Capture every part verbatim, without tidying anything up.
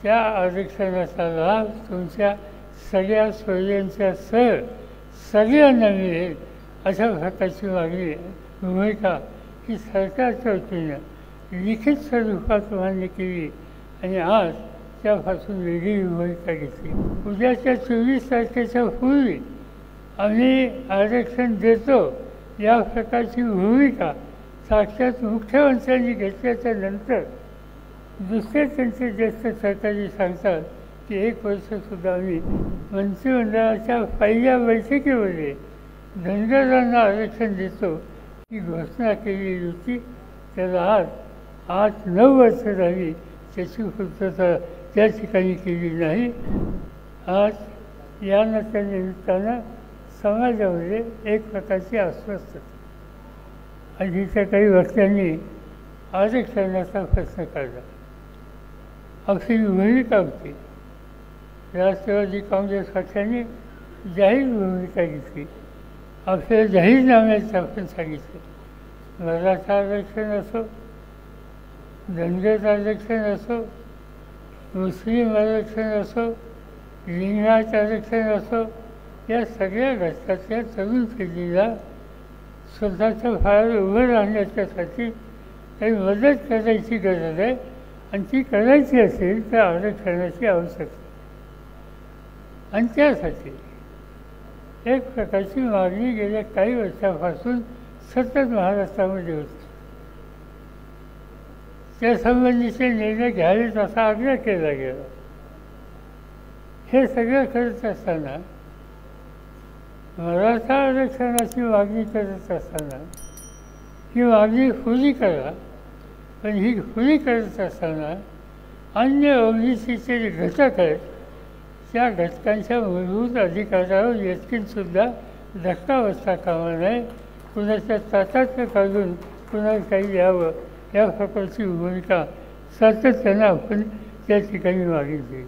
त्या आरक्षणाचा लाभ तुमच्या सगळ्या सोयींच्यासह सगळ्यांना मिळेल अशा प्रकारची मागणी भूमिका ही सरकारच्या वतीनं लिखित स्वरूपात मान्य केली आणि आज त्यापासून वेगळी भूमिका घेतली. उद्याच्या चोवीस तारखेच्या पूर्वी आम्ही आरक्षण देतो या प्रकारची भूमिका साक्षात मुख्यमंत्र्यांनी घेतल्याच्या नंतर दुसरे त्यांचे ज्येष्ठ सहकारी सांगतात की एक वर्षसुद्धा आम्ही मंत्रिमंडळाच्या पहिल्या बैठकीमध्ये धनगरांना आरक्षण देतो ही घोषणा केलेली होती. त्याला आज आठ नऊ वर्ष झाली त्याची पूर्तता त्या ठिकाणी केली नाही. आज या नात्या निमित्तानं समाजामध्ये एक प्रकारची अस्वस्थता आधीच्या काही वक्त्यांनी आरक्षणाचा प्रश्न काढला. आपली भूमिका होती. राष्ट्रवादी काँग्रेस पक्षाने जाहीर भूमिका घेतली. आपल्या जाहीरनाम्यात आपण सांगितलं मराठा आरक्षण असो, धनगर आरक्षण असो, मुस्लिम आरक्षण असो, लिंगायत आरक्षण असो, या सगळ्या घटकातल्या तरुण पिढीला स्वतःच्या पायावर उभं राहण्याच्यासाठी काही मदत करायची गरज आहे आणि ती करायची असेल तर आरक्षणाची आवश्यकता. आणि त्यासाठी एक प्रकारची मागणी गेल्या काही वर्षापासून सतत महाराष्ट्रामध्ये होती. त्यासंबंधीचे निर्णय घ्यावेत असा आग्रह केला गेला. हे सगळं करत असताना मराठा आरक्षणाची मागणी करत असताना ही मागणी खुली करा, पण ही खुली करत असताना अन्य ओबीसीचे जे घटक आहेत त्या घटकांच्या मूलभूत अधिकारावर यत्किंतसुद्धा धक्का बसता कामा नये. कुणाच्या ताटातलं काढून कुणाला काही यावं या प्रकारची भूमिका सातत्यानं आपण त्या ठिकाणी मागितली.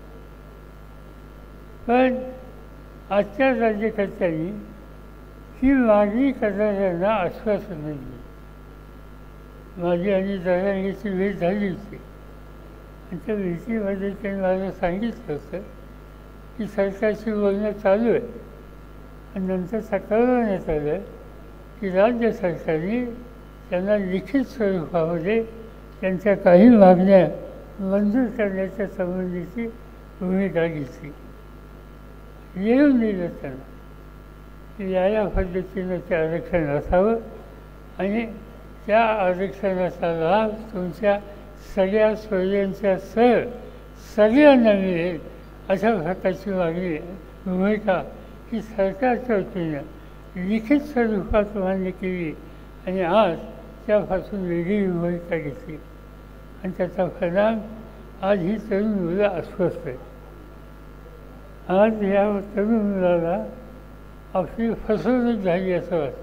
पण आजच्या राज्यकर्त्यांनी ही मागणी करणाऱ्यांना आश्वासन दिली. माझी आणि जरांगीची भेट झाली होती आणि त्या भेटीमध्ये त्यांनी मला सांगितलं होतं की सरकारशी बोलणं चालू आहे आणि नंतर कळवण्यात आलं की राज्य सरकारने त्यांना लिखित स्वरूपामध्ये त्यांच्या काही मागण्या मंजूर करण्याच्या संबंधीची भूमिका घेतली. येऊन दिलं त्यांना की या या पद्धतीनं ते आरक्षण असावं आणि त्या आरक्षणाचा लाभ तुमच्या सगळ्या सोयींच्यासह सगळ्यांना मिळेल अशा प्रकारची मागणी भूमिका ही सरकारच्या वतीनं लिखित स्वरूपात मान्य केली आणि आज त्यापासून वेगळी भूमिका घेतली. आणि त्याचा परिणाम आज ही तरुण मुलं अस्वस्थ आहेत. आज या तरुण मुलाला आपली फसवणूक झाली असं वाटतं.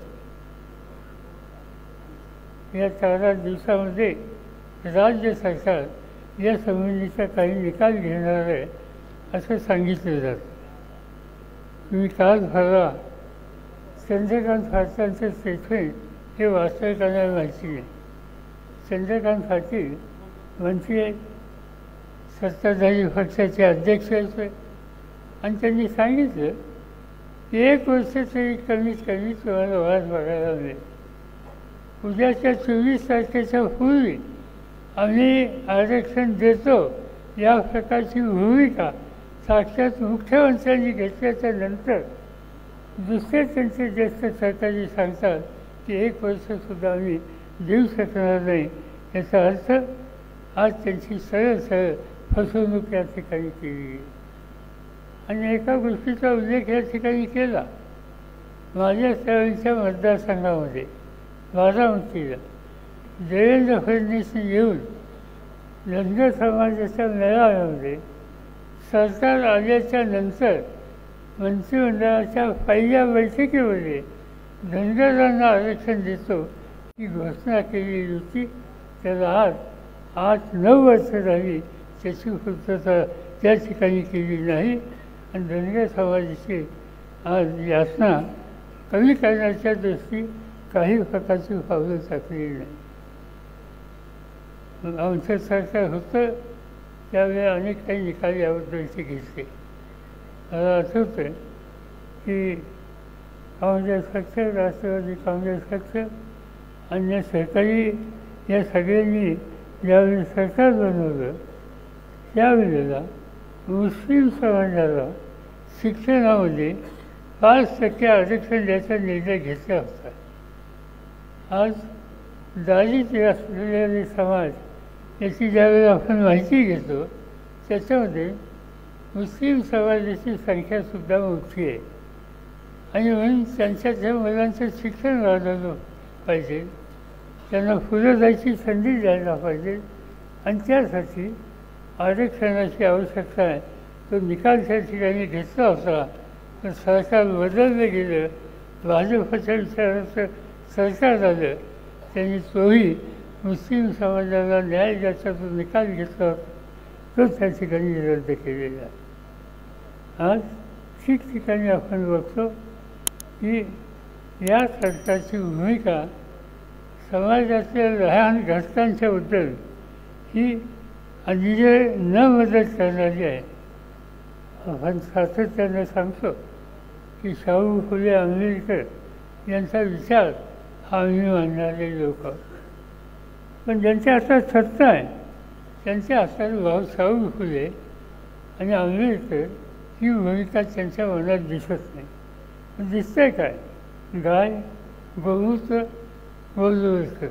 या चार आठ दिवसामध्ये राज्य सरकार या संबंधीचा काही निकाल घेणार आहे असं सांगितलं जातं. तुम्ही काल परवा चंद्रकांत पाटलांचं स्टेटमेंट हे वास्तविकांना माहिती नाही. चंद्रकांत पाटील मंत्री आहेत, सत्ताधारी पक्षाचे अध्यक्ष आहेत आणि त्यांनी सांगितलं की एक वर्ष तरी कमीत कमी तुम्हाला वाद बघायला मिळेल. उद्याच्या चोवीस तारखेच्या पूर्वी आम्ही आरक्षण देतो या प्रकारची भूमिका साक्षात मुख्यमंत्र्यांनी घेतल्याच्या नंतर दुसरे त्यांचे ज्येष्ठ सहकारी सांगतात की एक वर्षसुद्धा आम्ही देऊ शकणार नाही. याचा अर्थ आज त्यांची सरळ सरळ फसवणूक या ठिकाणी केली. आणि एका गोष्टीचा उल्लेख या ठिकाणी केला. माझ्या त्यावेळीच्या मतदारसंघामध्ये बारामतीला देवेंद्र फडणवीसने येऊन धनगर समाजाच्या मेळाव्यामध्ये सरकार आल्याच्या नंतर मंत्रिमंडळाच्या पहिल्या बैठकीमध्ये धनगरांना आरक्षण देतो ही घोषणा केलेली होती. त्याला आज आठ नऊ वर्ष झाली त्याची पूर्तता त्या ठिकाणी केली नाही आणि धनगर समाजाची आज यातना कमी करण्याच्या दृष्टी काही प्रकारची पावलं टाकलेली नाही. आमचं सरकार होतं त्यावेळी अनेक काही निकाल याबद्दलचे घेतले. मला आठवतं की काँग्रेस पक्ष, राष्ट्रवादी काँग्रेस पक्ष, अन्य सहकारी या सगळ्यांनी ज्यावेळी सरकार बनवलं त्यावेळेला मुस्लिम समाजाला शिक्षणामध्ये पाच टक्के आरक्षण द्यायचा निर्णय घेतला होता. आज दारिद्र्य असलेले समाज याची ज्यावेळेला आपण माहिती घेतो त्याच्यामध्ये मुस्लिम समाजाची संख्यासुद्धा मोठी आहे आणि म्हणून त्यांच्या त्या मुलांचं शिक्षण वाढवलं पाहिजे, त्यांना पुढे जायची संधी द्यायला पाहिजे आणि त्यासाठी आरक्षणाची आवश्यकता आहे. तो निकाल त्या ठिकाणी घेतला होता, पण सरकार बदललं गेलं, भाजपच्या विचाराचं सरकार झालं, त्यांनी तोही मुस्लिम समाजाला न्याय द्यायचा जो निकाल घेतला होता तो त्या ठिकाणी रद्द केलेला आहे. आज ठिकठिकाणी आपण बघतो की या सरकारची भूमिका समाजातल्या लहान घटकांच्याबद्दल ही अन्याय न मदत करणारी आहे. आपण सातत्याने सांगतो की शाहू फुले आंबेडकर यांचा विचार हा आम्ही मानणारे लोक, पण ज्यांच्या हातात सत्ता आहे त्यांच्या हातात भाऊ शाहू फुले आणि आंबेडकर ही भूमिका त्यांच्या मनात दिसत नाही. पण दिसतंय काय? गाय, गोमूत्र, गोलवस्त्र,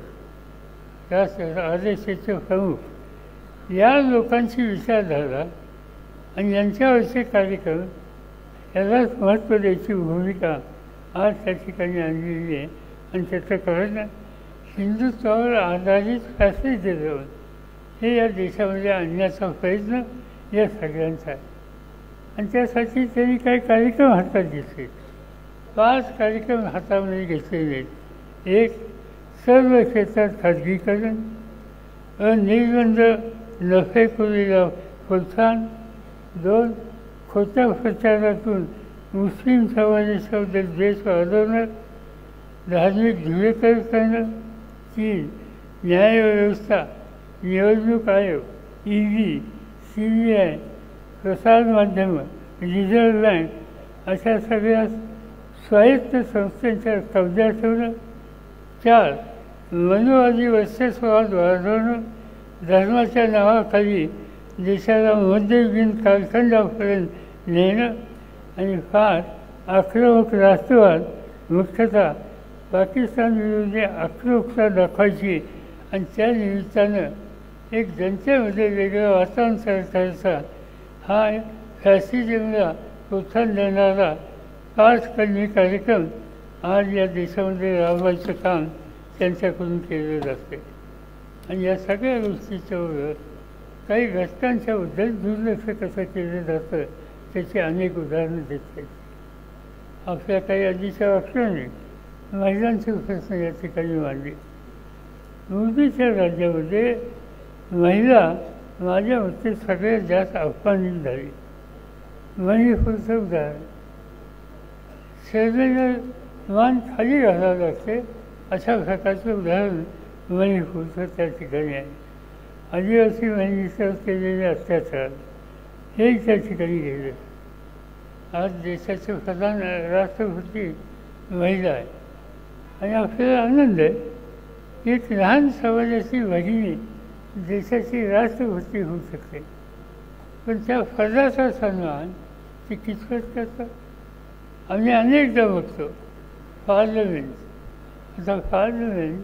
या आर एस एसचे प्रमुख या लोकांची विचारधारा आणि यांच्यावरचे कार्यक्रम यालाच महत्त्व द्यायची भूमिका आज त्या ठिकाणी आणलेली आहे. आणि त्याचं कारण हिंदुत्वावर आधारित फॅसिलिटीजम हे या देशामध्ये आणण्याचा प्रयत्न या सगळ्यांचा आहे. आणि त्यासाठी त्यांनी काही कार्यक्रम हातात घेतले. पाच कार्यक्रम हातामध्ये घेतलेले आहेत. एक, सर्व क्षेत्रात खाजगीकरण, अनिर्बंध नफेखोरीला प्रोत्साहन. दोन, खोट्या प्रचारातून मुस्लिम समाजाबद्दल द्वेष वाढवणं, धार्मिक ध्रुवीकरण करणं. तीन, न्यायव्यवस्था, निवडणूक आयोग, E D, C B I, प्रसारमाध्यमं, रिझर्व्ह बँक अशा सगळ्या स्वायत्त संस्थांच्या कब्जा ठेवणं. चार, मनोवादी वर्चस्ववाद वाढवणं, धर्माच्या नावाखाली देशाला मध्ययुगीन कालखंडापर्यंत नेणं. आणि फार आक्रमक राष्ट्रवाद, मुख्यतः पाकिस्तान विरोधी आक्रमकता दाखवायची आणि त्या निमित्तानं एक जनतेमध्ये वेगळं वातावरण तयार करायचा हा फॅसिझमला प्रोत्साहन देणारा पाच कलमी कार्यक्रम आज या देशामध्ये राबवायचं काम त्यांच्याकडून केलं जाते. आणि या सगळ्या गोष्टीच्या बरोबर काही घटकांच्याबद्दल दुर्लक्ष कसं केलं जातं त्याची अनेक उदाहरणं देता येतील. आपल्या काही आधीच्या वाक्याने महिलांचे प्रश्न या ठिकाणी मांडले. मोदीच्या राज्यामध्ये महिला माझ्या मते सगळ्यात जास्त अपमानित झाली. मणिपूरचं उदाहरण, शर्मेनं मान खाली घालावं लागते अशा प्रकारचं उदाहरण मणिपूरचं त्या ठिकाणी आहे. आदिवासी महिलेवर केलेले अत्याचार हे त्या ठिकाणी गेले. आज देशाचे प्रधान राष्ट्रपती महिला आहे आणि आपल्याला आनंद आहे की एक लहान समाजाची भगिनी देशाची राष्ट्रपती होऊ शकते. पण त्या पदाचा सन्मान ते कितपत करतात? आम्ही अनेकदा बघतो पार्लमेंट. आता पार्लमेंट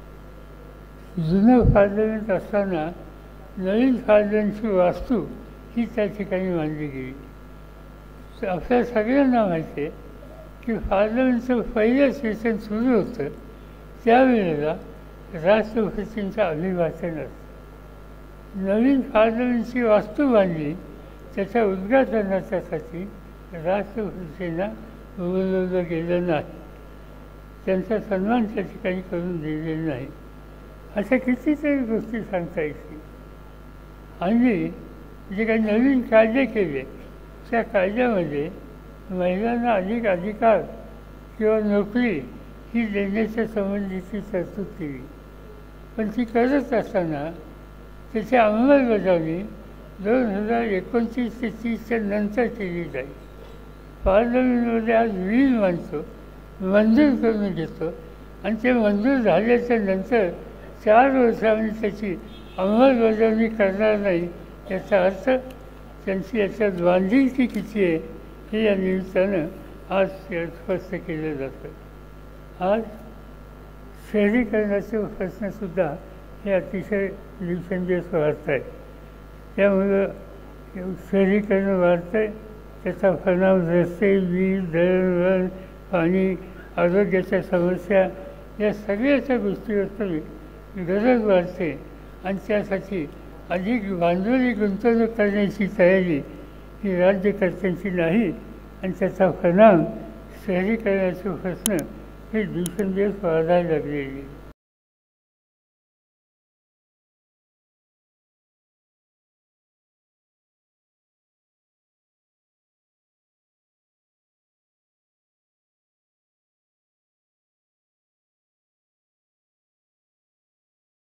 जुनं पार्लमेंट असताना नवीन पार्लमेंटची वास्तू ही त्या ठिकाणी मांडली गेली. तर आपल्या सगळ्यांना माहिती आहे की पार्लमेंटचं पहिलं सेशन सुरू होतं त्यावेळेला राष्ट्रपतींचं अभिभाषण असतं. नवीन पार्लमेंटची वास्तू बांधली त्याच्या उद्घाटनाच्यासाठी राष्ट्रपतींना बोलवलं गेलं नाही, त्यांचा सन्मान त्या ठिकाणी करून दिलेला नाही. अशा कितीतरी गोष्टी सांगता येतील. आणि जे काही नवीन कायदे केले त्या कायद्यामध्ये महिलांना अधिक अधिकार किंवा नोकरी ही देण्याच्या संबंधीची तरतूद केली. पण ती करत असताना त्याची अंमलबजावणी दोन हजार एकोणतीस ते तीसच्या नंतर केली जाईल. पार्लमेंटमध्ये आज बिल मांडतो, मंजूर करून घेतो आणि ते मंजूर झाल्याच्या नंतर चार वर्षांनी त्याची अंमलबजावणी करणार नाही, याचा अर्थ त्यांची याच्यात बांधिलकी किती आहे हे या निमित्तानं आज स्पष्ट केलं जातं. आज शहरीकरणाचे प्रश्नसुद्धा हे अतिशय दिवसेंदिवस वाढत आहे. त्यामुळं शहरीकरण वाढतं आहे, त्याचा परिणाम रस्ते, वीज, दळणवळण, पाणी, आरोग्याच्या समस्या या सगळ्याच्या गोष्टीवर गरज वाढते आणि त्यासाठी अधिक भांडवली गुंतवणूक करण्याची तयारी ही राज्यकर्त्यांची नाही आणि त्याचा परिणाम शहरीकरणाचे प्रश्न हे दिवसेंदिवस वाढायला लागलेले.